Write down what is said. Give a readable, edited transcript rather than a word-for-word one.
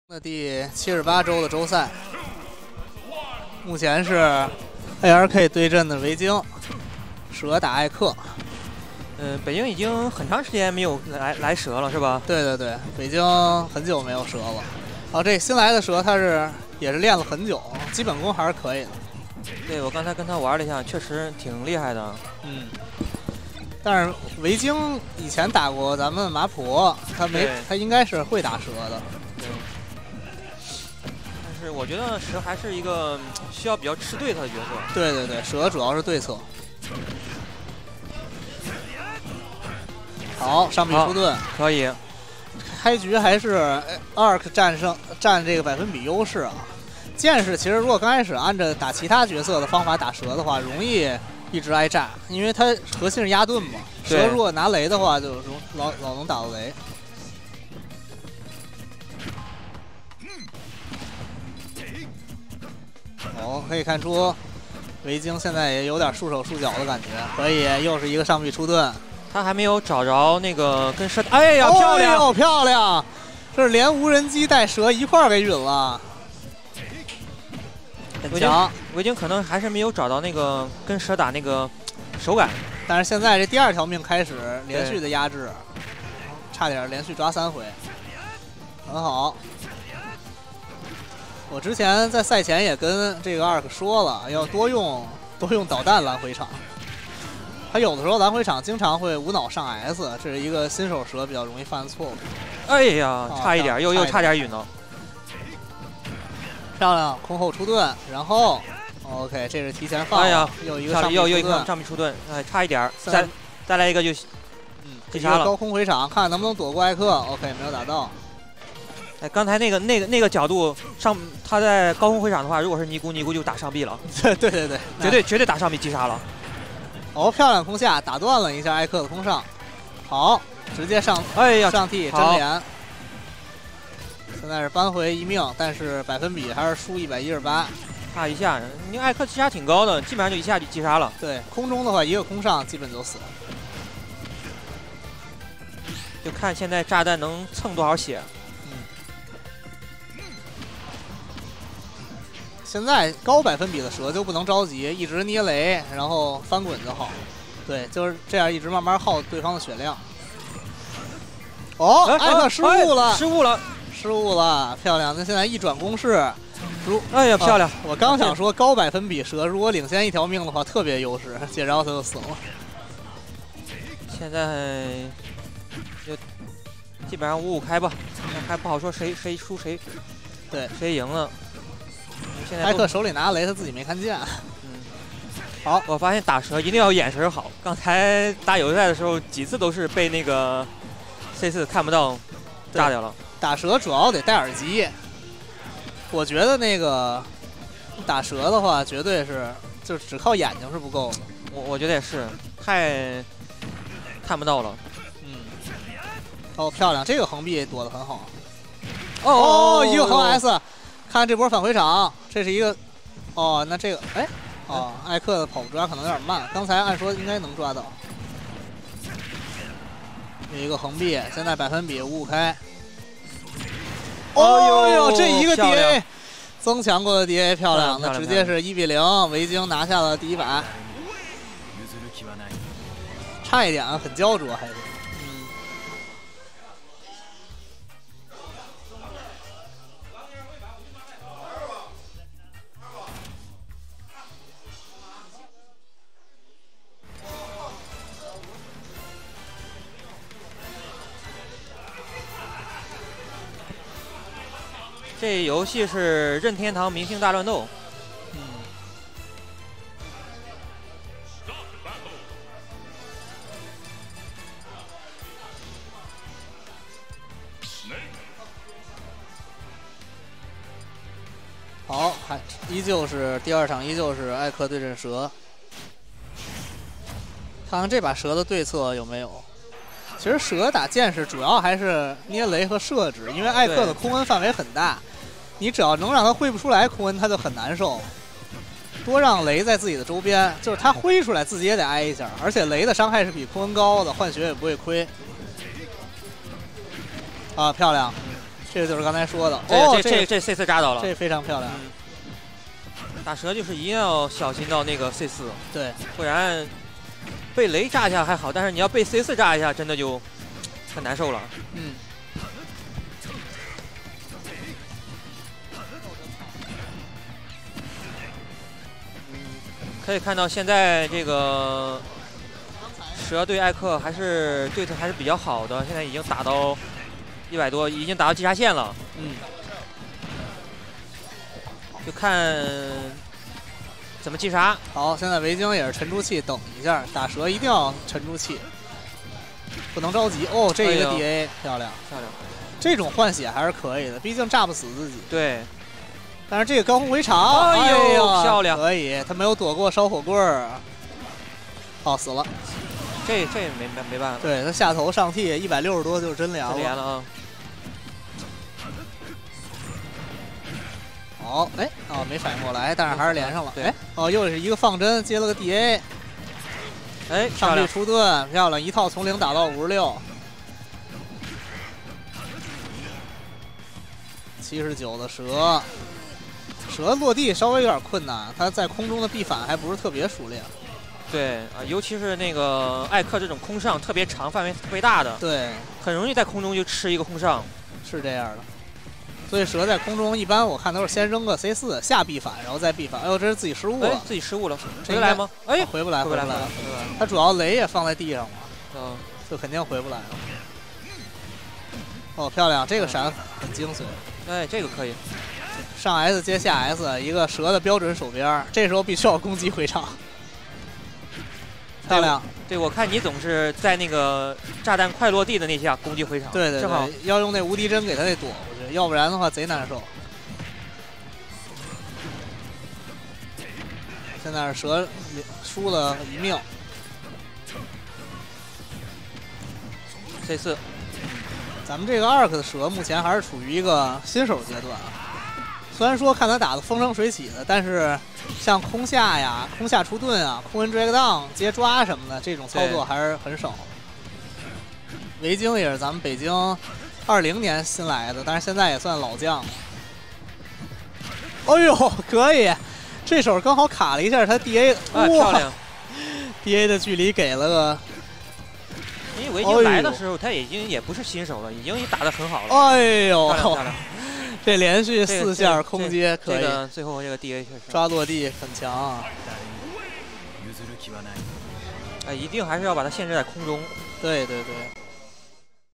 那第78周的周赛，目前是 ARK 对阵的维京，蛇打艾克。 北京已经很长时间没有来蛇了，是吧？ 对对对，北京很久没有蛇了。哦，这新来的蛇它也是练了很久，基本功还是可以的。 对，我刚才跟他玩了一下，确实挺厉害的。 但是维京以前打过咱们马普，他应该是会打蛇的。 但是我觉得蛇还是一个需要比较吃对他的角色。 对对对，蛇主要是对策。好，上臂出盾可以。 开局还是 ARK 占这个百分比优势啊。剑士其实如果刚开始按照打其他角色的方法打蛇的话，容易一直挨炸，因为它核心是压盾嘛。蛇如果拿雷的话，就老能打到雷。哦，可以看出维京现在也有点束手束脚的感觉。可以，又是一个上臂出盾。 他还没有找着那个跟蛇，哎呀，漂亮， 哦，漂亮！这是连无人机带蛇一块儿给陨了，很强。 维京可能还是没有找到那个跟蛇打那个手感。 但是现在这第2条命开始连续的压制，差点连续抓3回，很好。我之前在赛前也跟这个 ARK 说了，要多用导弹拦回场。他有的时候拦回场经常会无脑上 S， 这是一个新手蛇比较容易犯的错误。 哎呀，差一点，又差点晕了。 漂亮，空后出盾，然后 OK， 这是提前放。 哎呀， 又一个上臂出盾，哎，差一点，再来一个就，击杀了。 高空回场，看能不能躲过艾克。OK， 没有打到。 哎，刚才那个角度他在高空回场的话，如果是尼姑就打上臂了。 对对对， 绝对打上臂击杀了。 哦，漂亮空下，打断了一下艾克的空上，好，直接上， 哎呀， 上替真连。现在是扳回1命，但是百分比还是输118， 差一下。你艾克击杀挺高的，基本上就一下就击杀了。 对，空中的话一个空上基本就死了。 就看现在炸弹能蹭多少血。 现在高百分比的蛇就不能着急，一直捏雷，然后翻滚就好。对，就是这样，一直慢慢耗对方的血量。哦，艾克失误了，漂亮！那现在一转攻势， 哎呀，漂亮！ 我刚想说高百分比蛇，如果领先1条命的话，特别优势，解着他就死了。 现在就基本上5-5开吧，还不好说谁输谁赢了。 艾克手里拿雷，他自己没看见。好， 我发现打蛇一定要眼神好。刚才打友赛的时候，几次都是被那个 C4 看不到，炸掉了。 打蛇主要得戴耳机。我觉得那个打蛇的话，绝对是就只靠眼睛是不够的。 我觉得也是，太看不到了。 哦，漂亮，这个横臂躲得很好。 哦， 一个横 S。看这波返回场，这是一个，哦，那这个，哎，哦，艾克的跑步抓可能有点慢，刚才按说应该能抓到。有一个横臂，现在百分比5-5开。哦呦，这一个 DA 增强过的 DA 漂亮，那直接是1比0，维京拿下了第1把。差一点啊，很焦灼还是。 这游戏是任天堂明星大乱斗。 好，依旧是第2场，依旧是艾克对阵蛇。看看这把蛇的对策有没有。其实蛇打剑士主要还是捏雷和设置，因为艾克的空恩范围很大。你只要能让他挥不出来空恩，他就很难受。多让雷在自己的周边，就是他挥出来自己也得挨一下，而且雷的伤害是比空恩高的，换血也不会亏。啊，漂亮！ 这个就是刚才说的。 这 C4 扎到了， 这非常漂亮。 打蛇就是一定要小心到那个 C4， 对， 不然被雷炸一下还好，但是你要被 C4 炸一下，真的就很难受了。 嗯。 可以看到现在这个蛇对艾克对他还是比较好的，现在已经打到100多，已经打到击杀线了。 嗯。 就看怎么击杀。 好，现在维京也是沉住气，等一下，打蛇一定要沉住气，不能着急。哦，这一个 DA、漂亮， 漂亮。 这种换血还是可以的，毕竟炸不死自己。 对。 但是这个高空围场， 哎呦，漂亮！ 可以，他没有躲过烧火棍儿。哦，死了。 这没办法。 对他下头上 T 160多就是真连了。 真连了啊！ 好，哎，哦，没反应过来，但是还是连上了。哎，哦，又是一个放针，接了个 DA。 哎， 上去出盾，漂亮，一套从0打到56。79的蛇。蛇落地稍微有点困难，他在空中的避反还不是特别熟练。 对啊，尤其是那个艾克这种空上特别长、范围特别大的， 对， 很容易在空中就吃一个空上。 是这样的，所以蛇在空中一般我看都是先扔个 C4 下避反，然后再避反。哎呦，这是自己失误了， 自己失误了，回得来吗？哎， 回不来，回不来了。他主要雷也放在地上嘛，就肯定回不来了。哦，漂亮，这个闪很精髓。 哎，这个可以。 上 S 接下 S， 一个蛇的标准手边，这时候必须要攻击回场。漂亮。 对，我看你总是在那个炸弹快落地的那下攻击回场。 对对对， 正好要用那无敌针给他那躲过去，要不然的话贼难受。现在是蛇输了1命。 C4。 咱们这个2K 的蛇目前还是处于一个新手阶段。虽然说看他打的风生水起的，但是像空下呀、空下出盾啊、空人 drag down 接抓什么的这种操作还是很少。维京也是咱们北京20年新来的，但是现在也算老将了。哎呦，可以，这手刚好卡了一下他 DA， 哇，漂亮 ！DA 的距离给了个。 因为维京来的时候，他已经也不是新手了，已经打得很好了。 哎呦， 漂亮！ 这连续4下空接可以， 最后这个 DA 确实抓落地很强啊！ 一定还是要把它限制在空中。 对对对。